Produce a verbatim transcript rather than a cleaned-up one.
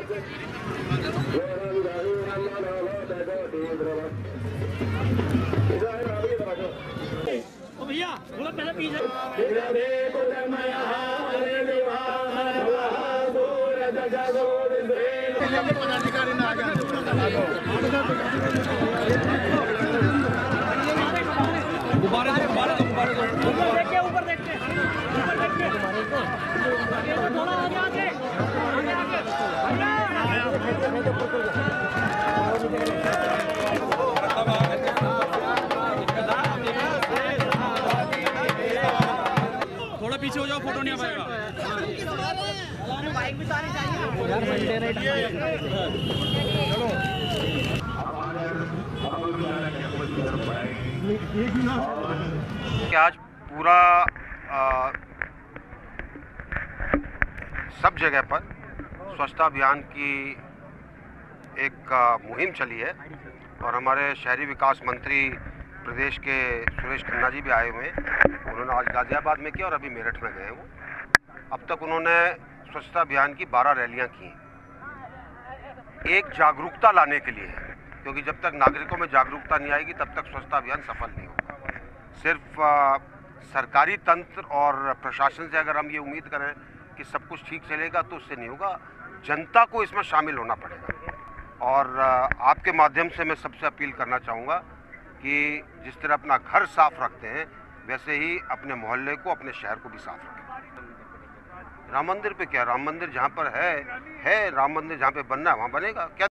भैया थोड़ा पहले पीछे पदाधिकारी ना आ गुब्बारे दो गुब्बारे दो गुब्बारे दो ऊपर देखिए ऊपर देखिए ऊपर देखिए थोड़ा आगे आगे थोड़ा पीछे हो जाओ, फोटो नहीं आ पाएगा। बाइक भी सारी चाहिए कि आज पूरा आ, सब जगह पर स्वच्छता अभियान की एक आ, मुहिम चली है और हमारे शहरी विकास मंत्री प्रदेश के सुरेश खन्ना जी भी आए हुए हैं। उन्होंने आज गाजियाबाद में किया और अभी मेरठ में गए वो। अब तक उन्होंने स्वच्छता अभियान की बारह रैलियां की, एक जागरूकता लाने के लिए, क्योंकि जब तक नागरिकों में जागरूकता नहीं आएगी तब तक स्वच्छता अभियान सफल नहीं होगा। सिर्फ आ, सरकारी तंत्र और प्रशासन से अगर हम ये उम्मीद करें कि सब कुछ ठीक चलेगा तो उससे नहीं होगा, जनता को इसमें शामिल होना पड़ेगा। और आ, आपके माध्यम से मैं सबसे अपील करना चाहूँगा कि जिस तरह अपना घर साफ रखते हैं वैसे ही अपने मोहल्ले को, अपने शहर को भी साफ रखें। राम मंदिर पे क्या, राम मंदिर जहाँ पर है है राम मंदिर जहाँ पे बनना है वहाँ बनेगा क्या।